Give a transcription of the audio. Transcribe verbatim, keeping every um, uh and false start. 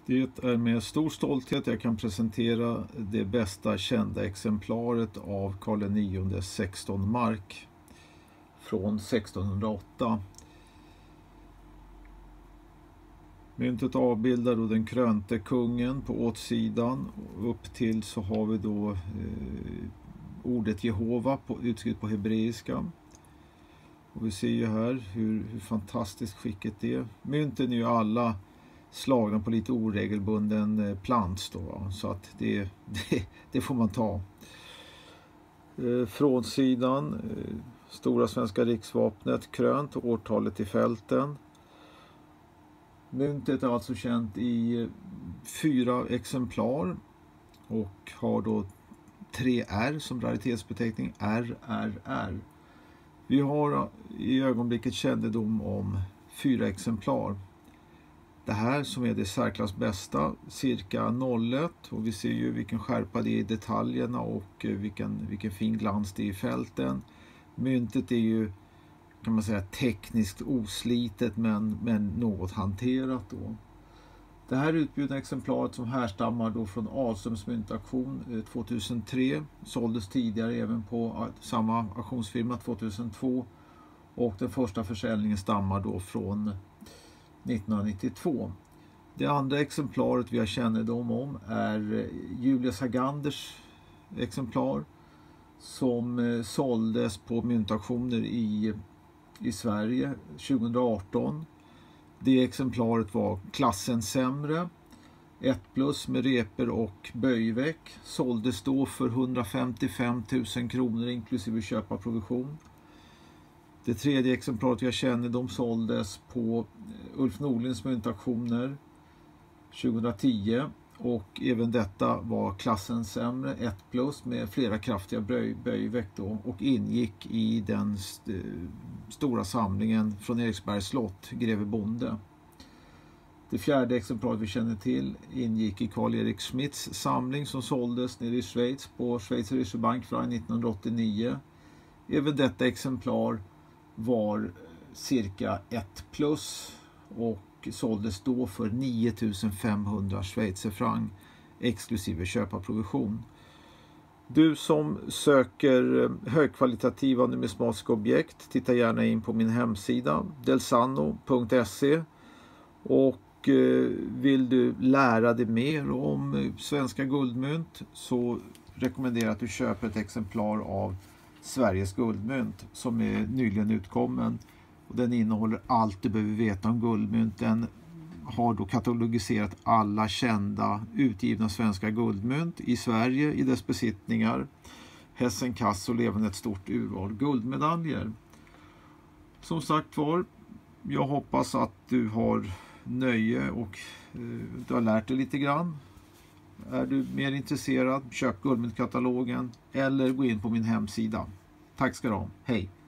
Det är med stor stolthet jag kan presentera det bästa kända exemplaret av Karl niondes sexton mark från sextonhundraåtta. Myntet avbildar då den krönte kungen på åtsidan. Upp till så har vi då eh, ordet Jehova på, utskrivet på hebreiska. Och vi ser ju här hur, hur fantastiskt skicket det är. Mynten är ju alla slagna på lite oregelbunden plants då, så att det, det, det får man ta. Eh, från sidan eh, stora svenska riksvapnet krönt och årtalet i fälten. Myntet är alltså känt i fyra exemplar och har då tre R som raritetsbeteckning, R R R. Vi har i ögonblicket kännedom om fyra exemplar. Det här som är det särklass bästa, cirka noll ett, och vi ser ju vilken skärpa det är i detaljerna och vilken, vilken fin glans det är i fälten. Myntet är ju, kan man säga, tekniskt oslitet men, men något hanterat då. Det här utbjudna exemplaret som härstammar då från Ahlströms myntaktion tvåtusentre, såldes tidigare även på samma auktionsfirma tvåtusentvå, och den första försäljningen stammar då från nittonhundranittiotvå. Det andra exemplaret vi har kännedom om är Julius Haganders exemplar som såldes på myntauktioner i, i Sverige tjugoarton. Det exemplaret var klassen sämre, ett plus med reper och böjväck, såldes då för hundrafemtiofem tusen kronor inklusive köparprovision. Det tredje exemplaret jag kännedom såldes på Ulf Nordlinds myntauktioner tjugohundratio, och även detta var klassen sämre, ett plus med flera kraftiga böj, böjväck då, och ingick i den st stora samlingen från Eriksbergs slott, Greve Bonde. Det fjärde exemplaret vi känner till ingick i Karl-Erik Schmidts samling som såldes nere i Schweiz på Schweizerische Bankfrei nittonhundraåttionio. Även detta exemplar var cirka ett plus och såldes då för nio tusen femhundra schweizerfranc exklusive köparprovision. Du som söker högkvalitativa numismatiska objekt, titta gärna in på min hemsida delsano punkt se, och vill du lära dig mer om svenska guldmynt så rekommenderar jag att du köper ett exemplar av Sveriges guldmynt som är nyligen utkommen, och den innehåller allt du behöver veta om guldmynt. Den har då katalogiserat alla kända utgivna svenska guldmynt i Sverige i dess besittningar, Hessen Kass, och även ett stort urval guldmedaljer. Som sagt var, jag hoppas att du har nöje och eh, du har lärt dig lite grann. Är du mer intresserad, köp guldmyntkatalogen eller gå in på min hemsida. Tack ska du ha. Hej!